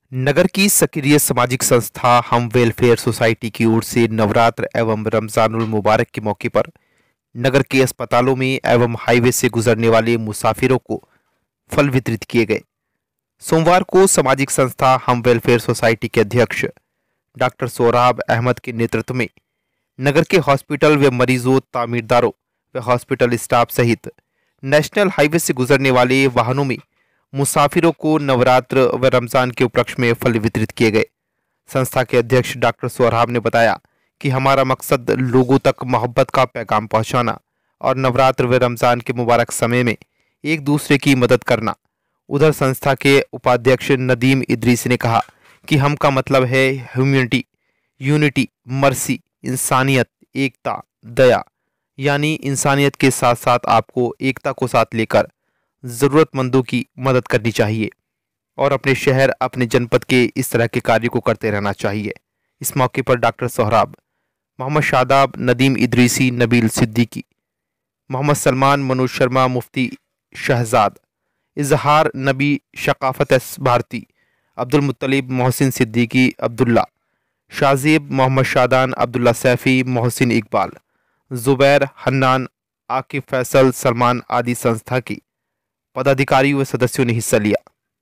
नगर की सक्रिय सामाजिक संस्था हम वेलफेयर सोसाइटी की ओर से नवरात्र एवं रमजानुल मुबारक के मौके पर नगर के अस्पतालों में एवं हाईवे से गुजरने वाले मुसाफिरों को फल वितरित किए गए। सोमवार को सामाजिक संस्था हम वेलफेयर सोसाइटी के अध्यक्ष डॉक्टर सोहराब अहमद के नेतृत्व में नगर के हॉस्पिटल व मरीजों, तामीरदारों व हॉस्पिटल स्टाफ सहित नेशनल हाईवे से गुजरने वाले वाहनों में मुसाफिरों को नवरात्र व रमजान के उपलक्ष्य में फल वितरित किए गए। संस्था के अध्यक्ष डॉक्टर सोहराब ने बताया कि हमारा मकसद लोगों तक मोहब्बत का पैगाम पहुंचाना और नवरात्र व रमजान के मुबारक समय में एक दूसरे की मदद करना। उधर संस्था के उपाध्यक्ष नदीम इदरीसी ने कहा कि हम का मतलब है ह्यूमैनिटी, यूनिटी, मर्सी, इंसानियत, एकता, दया, यानी इंसानियत के साथ साथ आपको एकता को साथ लेकर ज़रूरतमंदों की मदद करनी चाहिए और अपने शहर, अपने जनपद के इस तरह के कार्य को करते रहना चाहिए। इस मौके पर डॉक्टर सोहराब, मोहम्मद शादाब, नदीम इदरीसी, नबील सिद्दीकी, मोहम्मद सलमान, मनोज शर्मा, मुफ्ती शहजाद, इजहार नबी, शकाफत एस भारती, अब्दुल मुत्तलिब, मोहसिन सिद्दीकी, अब्दुल्ला शाजीब, मोहम्मद शादान, अब्दुल्ला सैफ़ी, मोहसिन इकबाल, ज़ुबैर, हन्नान, आकिब फैसल, सलमान आदि संस्था की पदाधिकारियों व सदस्यों ने हिस्सा लिया।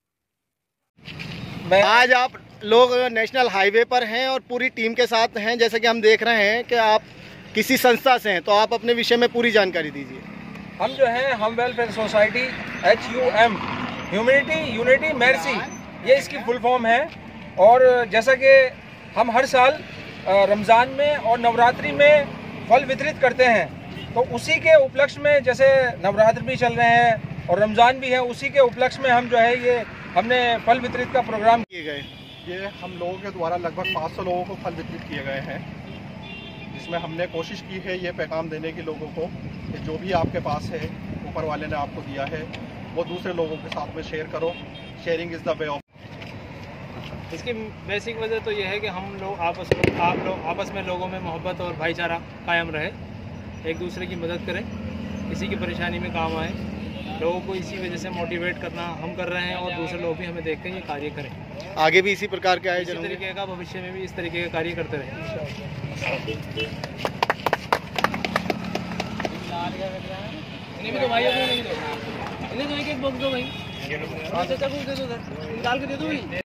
आज आप लोग नेशनल हाईवे पर हैं और पूरी टीम के साथ हैं। जैसे कि हम देख रहे हैं कि आप किसी संस्था से हैं, तो आप अपने विषय में पूरी जानकारी दीजिए। हम जो हैं हम welfare society HUM, humanity, unity, mercy, ये इसकी फुल फॉर्म है। और जैसा कि हम हर साल रमज़ान में और नवरात्रि में फल वितरित करते हैं, तो उसी के उपलक्ष्य में, जैसे नवरात्र भी चल रहे हैं और रमज़ान भी है, उसी के उपलक्ष्य में हम जो है ये हमने फल वितरित का प्रोग्राम किए गए। ये हम लोगों के द्वारा लगभग 500 लोगों को फल वितरित किए गए हैं, जिसमें हमने कोशिश की है ये पैगाम देने की लोगों को कि जो भी आपके पास है, ऊपर वाले ने आपको दिया है, वो दूसरे लोगों के साथ में शेयर करो। Sharing is the way of. इसकी बेसिक वजह तो यह है कि हम लोग आपस में लोगों में मोहब्बत और भाईचारा कायम रहे, एक दूसरे की मदद करें, किसी की परेशानी में काम आए। लोगों को इसी वजह से मोटिवेट करना हम कर रहे हैं और दूसरे लोग भी हमें देख कर ये कार्य करें। आगे भी इसी प्रकार के आयोजन, इसी तरीके का भविष्य में भी इस तरीके का कार्य करते रहें। इन्हें तो भाई नहीं दो, इन्हें तो एक बॉक्स दो भाई, चाचा को दे दो, निकाल के दे दो भाई।